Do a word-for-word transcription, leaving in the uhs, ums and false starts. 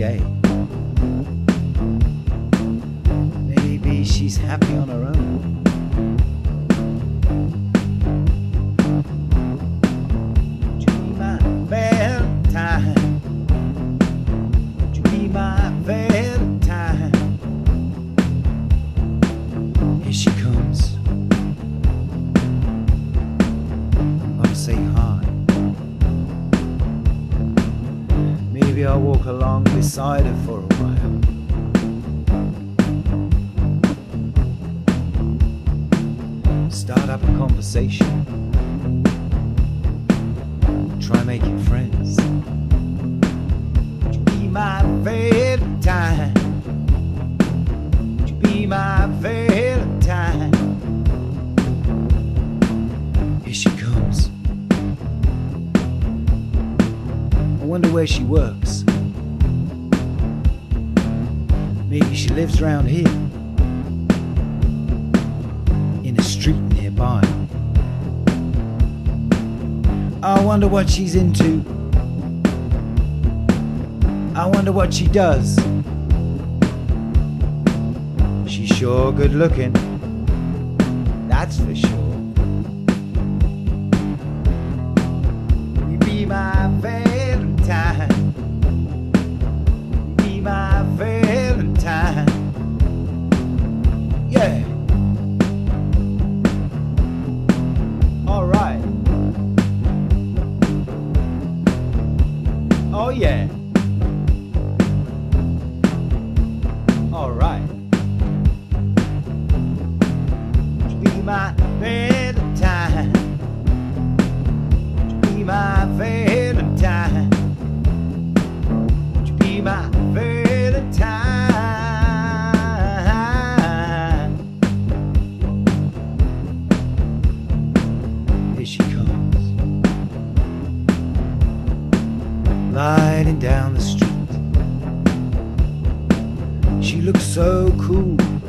gay. Maybe she's happy on her own. Would you be my Valentine? Would you be my Valentine? Here she comes. I'm gonna say hi. Maybe I'll walk along beside her for a while. Start up a conversation. Try making friends. Would you be my Valentine? Would you be my Valentine? Here she comes. I wonder where she works. Maybe she lives around here, in a street nearby. I wonder what she's into. I wonder what she does. She's sure good looking, that's for sure. You be my Valentine. You be my Valentine. Yeah. All right. Oh yeah. All right. Would you be my Valentine? Would you be my Valentine? Would you be my Valentine? Here she comes, gliding down the street. She looks so cool.